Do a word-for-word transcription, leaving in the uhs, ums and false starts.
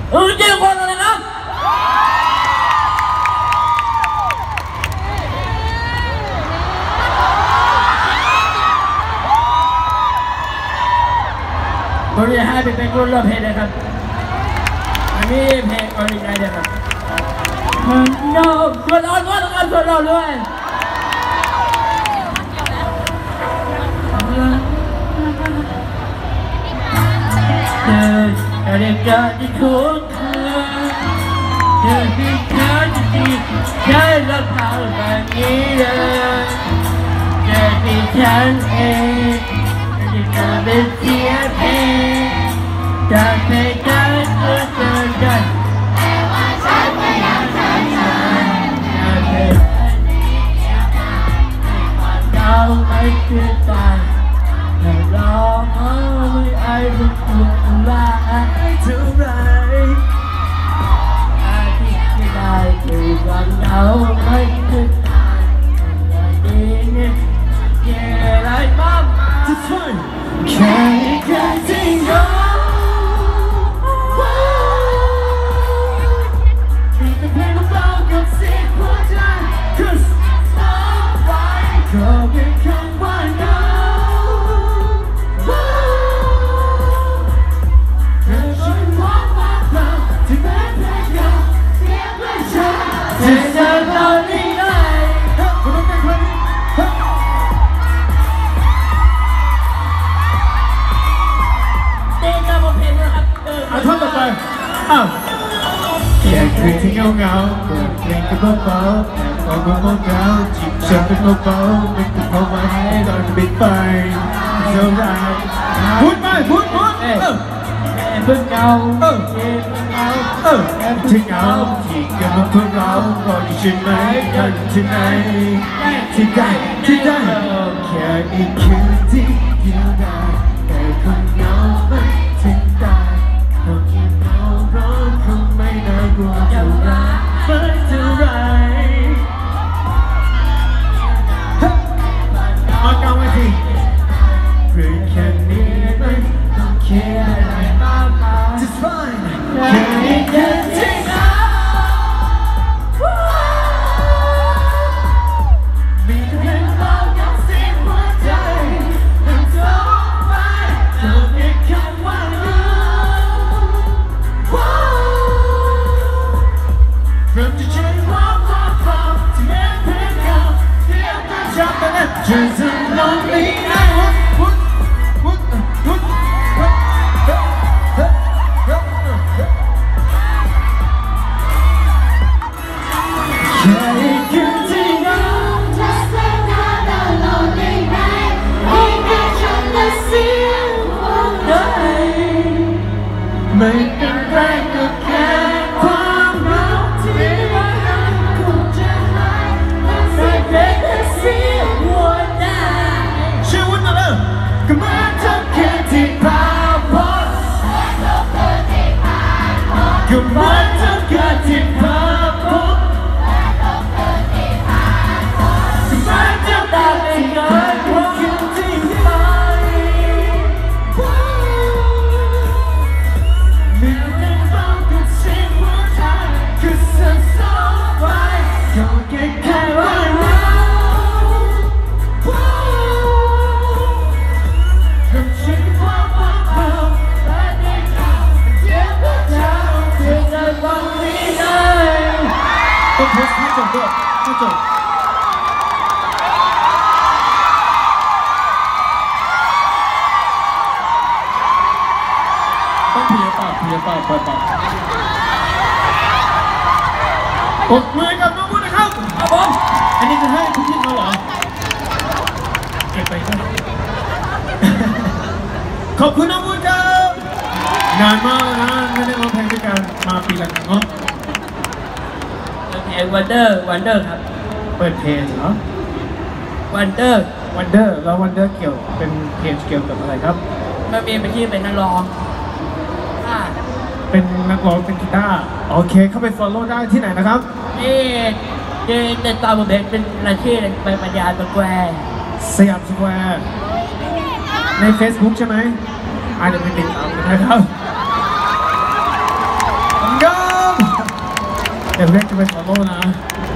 เออเจ้าคนอะไรนะบริหารเป็นคนละเพศนะครับอันนี้เพศออริจินัลนะครับโน้ส่วนเราด้วยนะครับส่วนเราด้วยเธอจะเรียกเธอที่ทุกคืนเธอที่เธอจะดีใช้รักเขาแบบนี้เลยเธอที่ฉันเองที่เธอเป็นเสียเพลงจะไม่ได้เจอเจอกันแต่ว่าฉันไม่อยากทำฉันจะเป็นอันนี้จะทำให้ความเราไม่เชื่อใจแต่เราไม่ไอ้ทุกคนว่าเท่าไรอาทิตย์ที่ได้คือวันเราไม่เชื่อใจวันนี้เนี่ยเจออะไรบ้างจะช่วยแค่แค่ที่ยอมมีแต่เพลงของเรากับเสียงหัวใจ 'cause nobody ก็เป็นคำว่า no เธอช่วยบอกว่าเราที่เป็นเพลงเก่าเสียงไม่ใช่เธอจะตอนนี้ไงคุณต้องเป็นคนเต้นตามเพลงนะครับเอาท่อนต่อไปอ้าวแค่คืนที่เงาเงาเปิดเพลงกับเบาๆแอบมองมองเงาจีบฉันเป็นเบาๆไม่ต้องเข้ามาให้ตอนปิดไฟเท่าไรพูดไปพูดพูดเออเพิ่งเงาเออเพิ่งเงาเออที่เงาที่เกิดมาเพื่อเรารออยู่ใช่ไหมกันที่ไหนที่ใดที่ใดแค่อีกคืนที่เดียวได้แต่คนเงาไม่ทิ้งตายเราเก็บเงาร้อนคงไม่น่ากลัวเท่าไรไม่เท่าไรมาเกาไว้ทีเพื่อแค่นี้ไม่ต้องแค่อะไรมากมาย just fine แค่นี้แค่ที่เงามีแต่เพลงเรากับเสียงหัวใจมันจบไปเธอเรียกคำว่าเงาเริ่มจะใช้ความรักความที่แม้เพียงเก่าเพียงแต่จำแต่นั้น just a lonely night วุ้นวุ้นวุ้นวุ้นแค่อีกคืนที่เหงา Just another lonely night มีแค่ฉันและเสียงหัวใจไม่เป็นไรก็แค่ความเหงาที่ว่านั้นคงจะหายไม่เป็นแค่เสียงหัวใจชื่อวุ้นมาเลยก็เหมือนทุกคืนที่ผ่านพ้นก็เหมือนทุกคืนที่ผ่านพ้นก็เหมือนจะตามไม่เคยพ้นคืนที่ไปมีแต่เรากับเสียงหัวใจ 'cause I'm so right ก็แค่แค่ว่าเราทำฉันความรักเราและในใจเจ็บหัวใจเธอจะต้องมีไหนต้องเพลงให้จบด้วยให้จบต้องเพลียเปล่าเพลียเปล่าเปล่าเปล่าปรบมือกับน้องวุ้นนะครับครับผมอันนี้จะให้คุณพี่เขาเหรอเก็บไปด้วยขอบคุณน้องวุ้นครับนานมากนะไม่ได้ร้องเพลงด้วยกันมาปีละครั้งเนาะเพลงวันเดอร์วันเดอร์ครับเปิดเพลงเหรอวันเดอร์วันเดอร์แล้ววันเดอร์เกี่ยวเป็นเพลงเกี่ยวกับอะไรครับมันมีเป็นที่เป็นนักร้องเป็นนักร้องเป็นกีตาร์โอเคเข้าไป follow ได้ที่ไหนนะครับนี่นี่ติดตามผมเป็นรายชื่อเป็นปัญญาสแควร์สยามสแควร์ใน Facebook ใช่ไหมอาจจะไปติดตามกันนะครับโอเดี๋ยวเรียกจะไป follow นะ